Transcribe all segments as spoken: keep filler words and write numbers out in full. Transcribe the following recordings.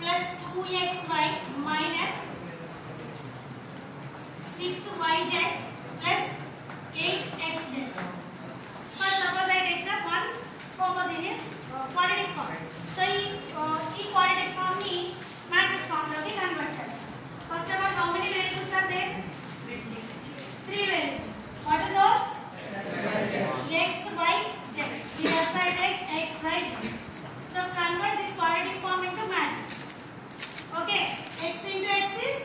plus two x y minus six y z plus eight x z. First, suppose I take the one homogeneous uh, quadratic form. So, uh, this quadratic form ni matrix form loki convert chestam. First of all, how many variables are there? Three variables. What are those? X, y, z. Here side take x, y, z. So, convert this quadratic form into matrix. Okay, x into x is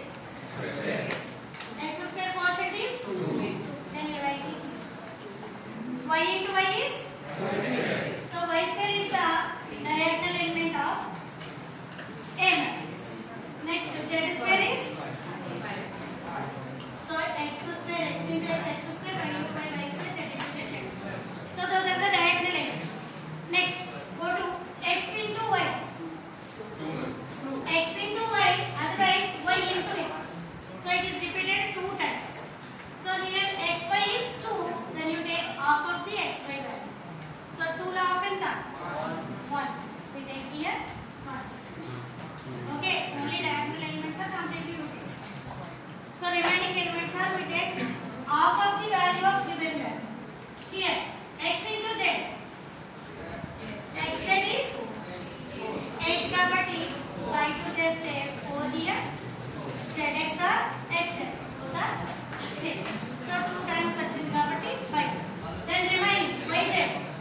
x square quotient is two. Then you write it. Y into y is so y square is the diagonal element of A matrix. Next, z square is so x square x into x x square y into y y square z into z x. So those are the diagonal elements. Next, go to x into y. X into y, otherwise y into x. So it is repeated two times. So here xy is two, then you take half of the xy value. So two la half enta one. We take here one. Okay, only diagonal elements are completely utilized. So remaining elements are we take half of the value of given value. Here x into z. Xz is eight kabatti by two cheste four here. Zx are xz. Both are same. So two times vachindi kabatti five. Then remaining yz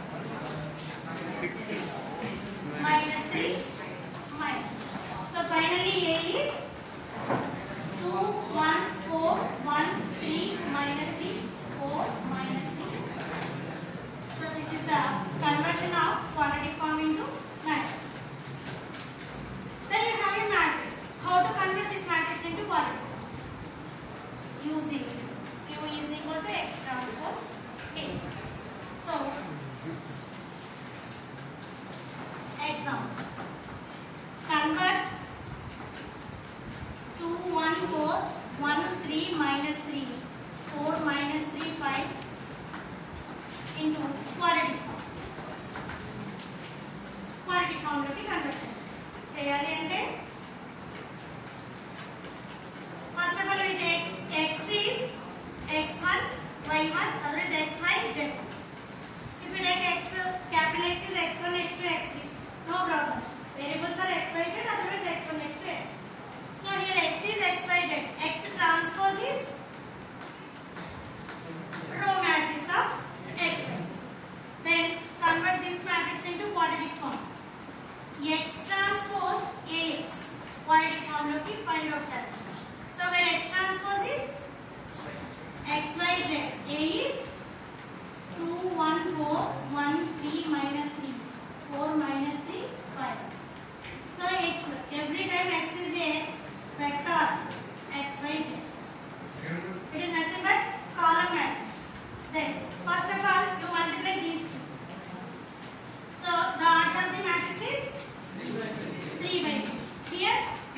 minus three minus. So finally a is two, one, four, one, three, minus three, four, minus three. So this is the conversion of quadratic form into matrix. Then you have a matrix. How to convert this matrix into quadratic form? Using Q is equal to x transpose A X. So, example. Convert two, one, four, one, three, minus three, four, minus three, five into quadratic form. Quadratic form loki convert cheyali ante first of all we take x is x one, y one, otherwise x, y, z. If we take x, capital X is x one, x two, x three, no problem. Variables are x, y, z, otherwise x one, x two, x. So here x is x, y, z. X transpose is row matrix of x, y, z. Then convert this matrix into quadratic form. X transpose A X. Quadratic form loki find out chestam. So where x transpose is x, y, z. A is two, one, four, one, three, minus three, four, minus three, five. So x, every time x is a vector x, y, z. It is nothing but column matrix. Then first of all you multiply these two. So the order of the matrix is three by two. Here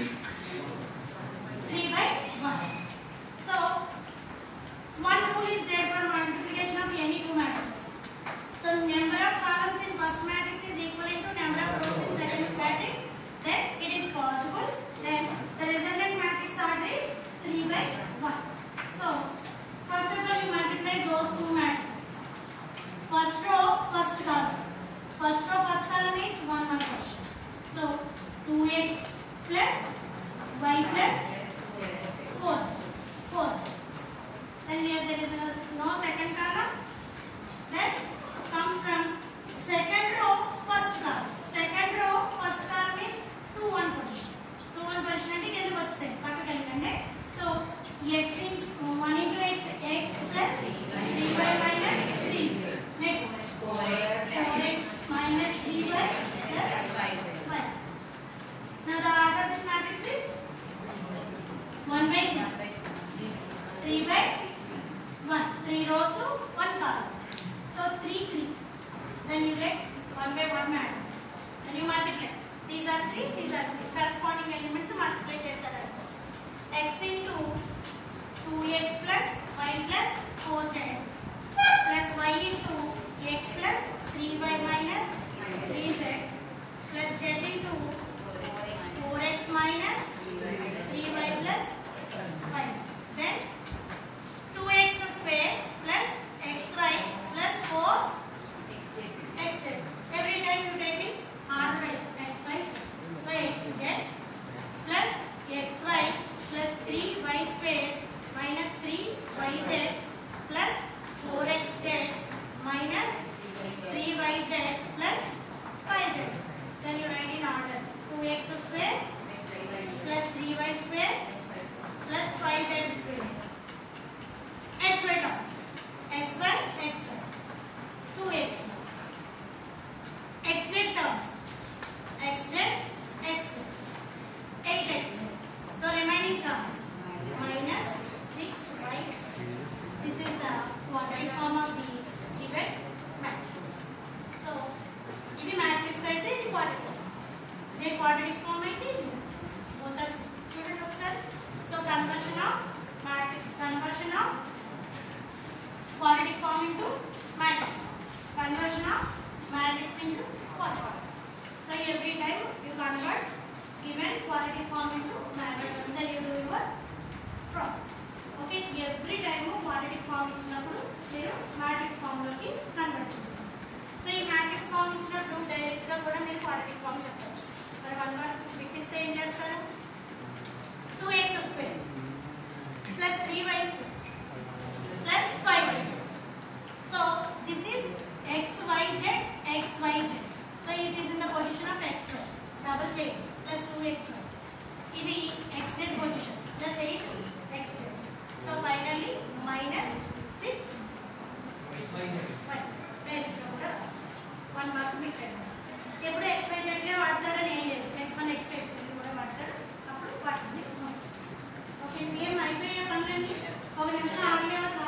three by one. So one rule is there for multiplication of any two matrices. So number of columns in first matrix is equivalent to number of rows in second matrix. Then it is possible. Then the resultant matrix order is three by one. So first of all you multiply those two matrices. First row, first column. First row, first column means one one question. So two x plus y plus four. four. Then here there is no second column. Then comes from second row, first column. Second row, first column means two one position. two one position ante kendu vachesai. Pakka kalikande. So x in one into x, x plus three y minus three. Next four x minus three y plus five. Now the order of this matrix is one by three by one. three rows to one column. So three, three. Then you get one by one matrix. Then you multiply. These are three, these are three. Corresponding elements multiply chesaru. X into two x plus y plus four z plus y into x plus three y minus three z plus z into four x minus plus two x y. ఇది x z position plus eight x z. So finally minus six y డైరెక్ట్గా కూడా one mark మీకు పెట్టాలి. ఎప్పుడు X why జెడ్లే వాడతాడని ఏం లేదు, x one x two x three కూడా వాడతాడు. అప్పుడు వాటిని ఓకే. మేము అయిపోయే పనులన్నీ ఒక నిమిషం ఆగలేమని